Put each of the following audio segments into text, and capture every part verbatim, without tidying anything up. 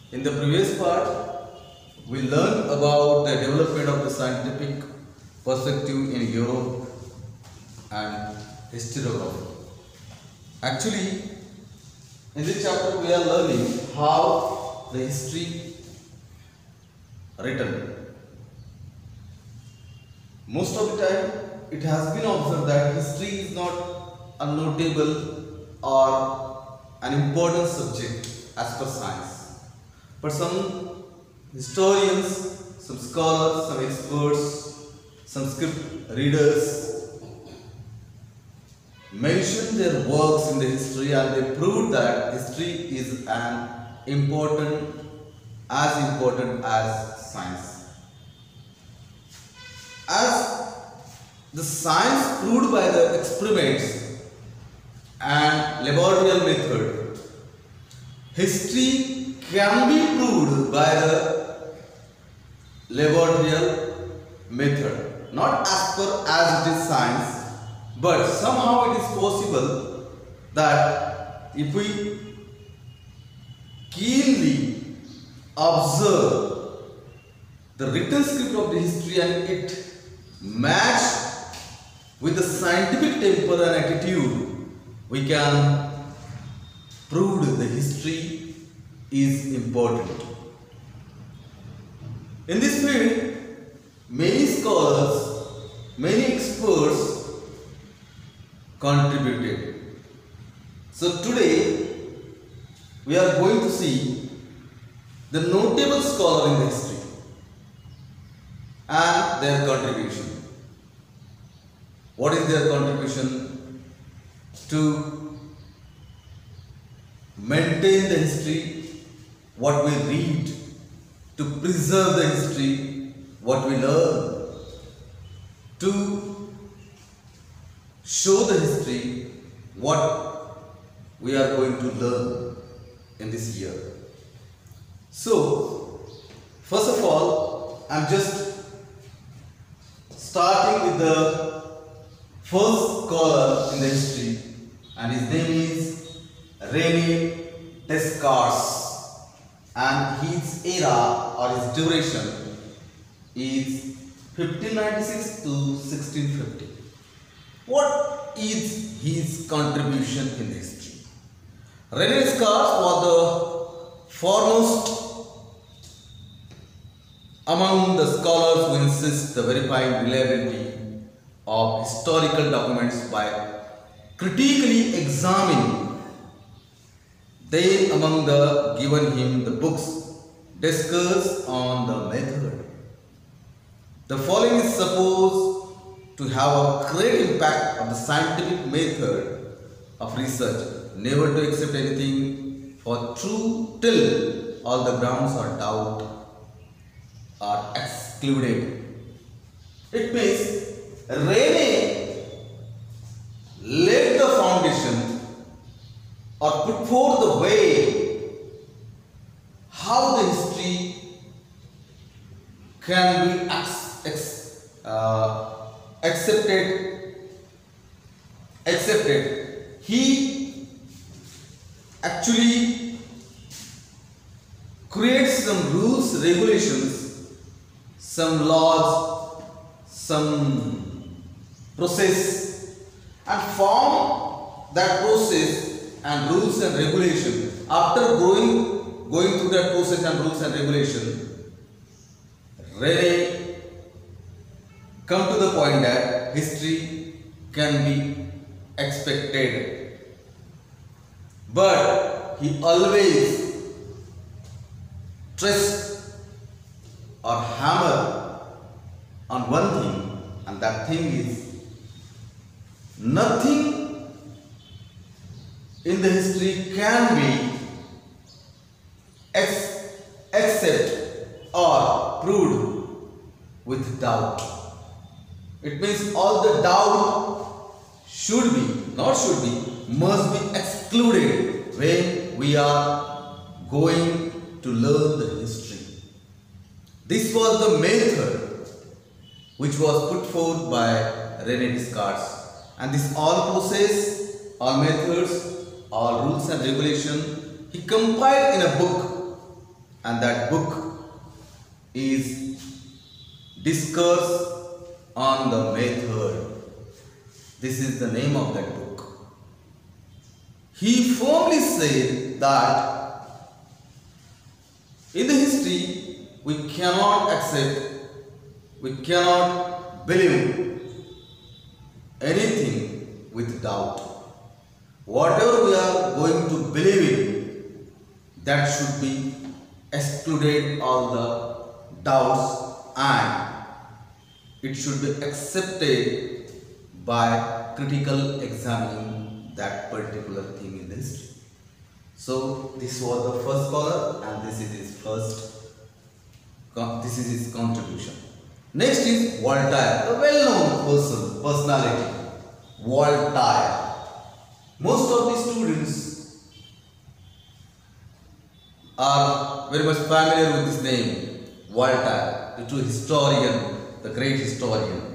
In the previous part, we learned about the development of the scientific perspective in Europe and historiography. Actually, in this chapter we are learning how the history written. Most of the time, it has been observed that history is not a notable or an important subject as per science. But some historians, some scholars, some experts, some script readers mention their works in the history, and they proved that history is an important, as important as science. As the science proved by the experiments and laboratorial method, history can be proved by the laboratorial method, not as per as it is science, but somehow it is possible that if we keenly observe the written script of the history and it match with the scientific temper and attitude, we can prove the history is important. In this field, many scholars, many experts contributed. So today, we are going to see the notable scholar in the history and their contribution. What is their contribution to maintain the history, what we read, to preserve the history, what we learn, to show the history, what we are going to learn in this year. So, first of all, I am just starting with the first scholar in the history, and his name is René Descartes, and his era or his duration is fifteen ninety-six to sixteen fifty. What is his contribution in the history? René Descartes was the foremost among the scholars who insist the verifying reliability of historical documents by critically examining they among the given him the books discuss on the method. The following is supposed to have a great impact on the scientific method of research, never to accept anything for true till all the grounds of doubt are excluded. It means René laid the foundation or put forth the way how the history can be ex, ex, uh, accepted. Accepted. He actually creates some rules, regulations, some laws, some process, and form that process and rules and regulation. After going going through that process and rules and regulation, René come to the point that history can be expected, but he always stress or hammer on one thing, and that thing is nothing in the history can be ex accepted or proved with doubt. It means all the doubt should be, not should be, must be excluded when we are going to learn the history. This was the method which was put forth by René Descartes, and this all process, all methods, all rules and regulation he compiled in a book and that book is Discourse on the Method. This is the name of that book. He firmly said that in the history we cannot accept, we cannot believe anything with doubt. Whatever we are going to believe in, that should be excluded all the doubts, and it should be accepted by critical examining that particular thing in the history. So this was the first scholar, and this is his first, this is his contribution. Next is Voltaire, a well-known person, personality. Voltaire. Most of the students are very much familiar with this name, Voltaire, the true historian, the great historian.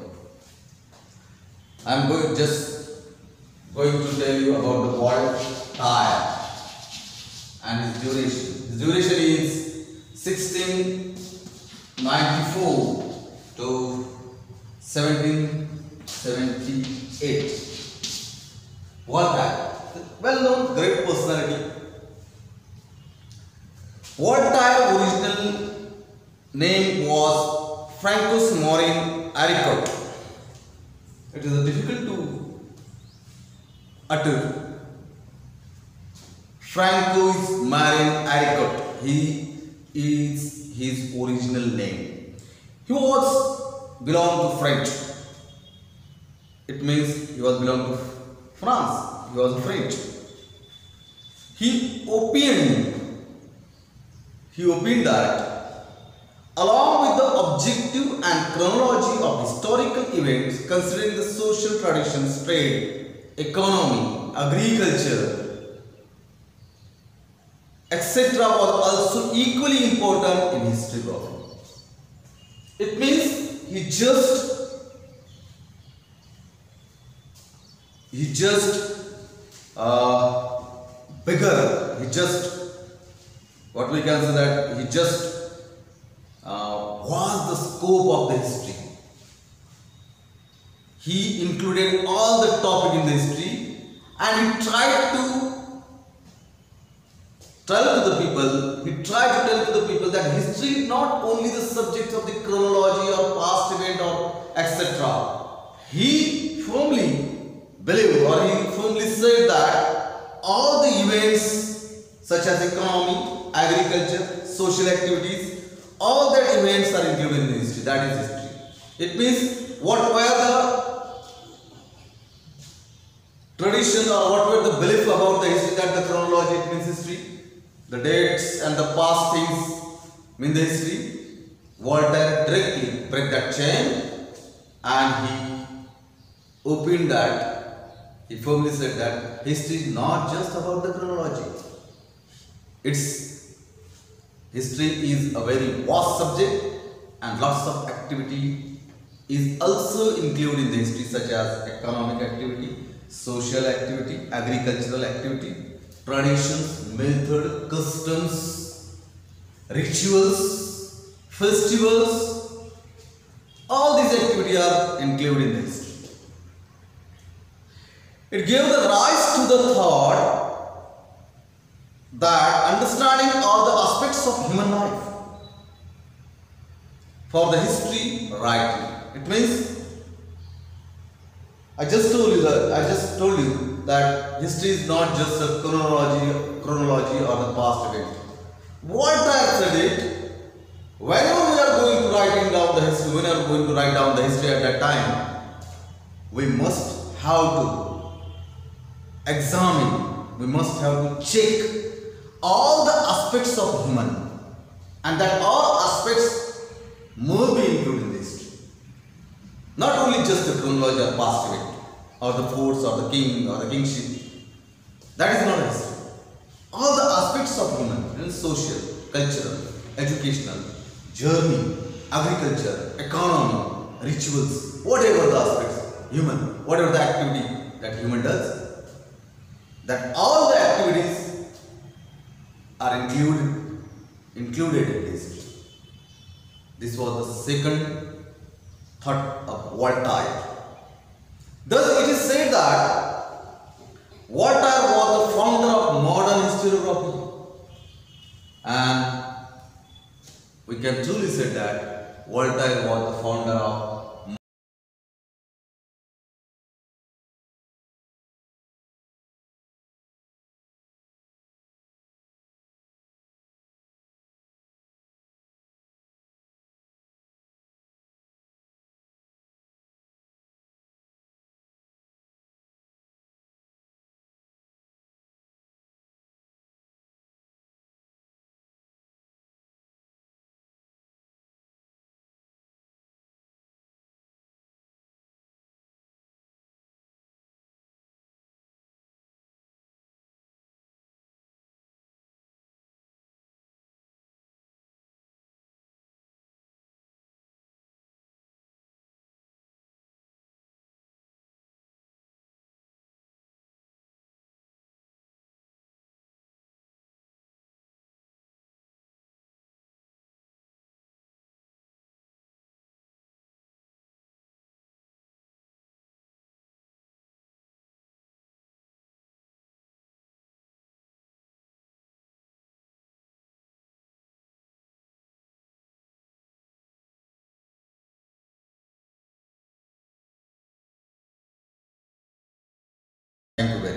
I am going just going to tell you about the Voltaire and his duration. His duration is sixteen ninety-four to seventeen seventy-eight. Voltaire, well-known great personality. Voltaire's original name was Francois Marin Aricote. It is a difficult to utter. Francois Marin Aricote. He is his original name. He was belonged to French. It means he was belonged to France. He was French. He opined, he opined that along with the objective and chronology of historical events, considering the social traditions, trade, economy, agriculture, et cetera was also equally important in historiography. It means he just he just uh, bigger, he just, what we can say that he just uh, was the scope of the history. He included all the topic in the history, and he tried to tell to the people, he tried to tell to the people that history is not only the subject of the chronology or past event or et cetera. He firmly believed, or he firmly said that all the events such as economy, agriculture, social activities, all that events are included in history. That is history. It means what were the tradition or what were the belief about the history, that the chronology, it means history, the dates and the past things mean the history. Voltaire directly break that chain, and he opened that. He firmly said that history is not just about the chronology. It's history is a very vast subject, and lots of activity is also included in the history, such as economic activity, social activity, agricultural activity, traditions, method, customs, rituals, festivals. All these activities are included in the history. It gave the rise to the thought that understanding all the aspects of human life for the history rightly. It means, I just told you that I just told you that history is not just a chronology, chronology or the past event. Voltaire said it. Whenever we are going to writing down the history, when we are going to write down the history at that time, we must have to examine, we must have to check all the aspects of human, and that all aspects must be included in the history. Not only just the chronology or past event, or the force, or the king, or the kingship. That is not history. All the aspects of human, social, cultural, educational, journey, agriculture, economy, rituals, whatever the aspects, human, whatever the activity that human does, that all the activities are included included in this. This was the second thought of Voltaire. Thus, it is said that Voltaire was the founder of modern historiography, and we can truly say that Voltaire was the founder of Thank you very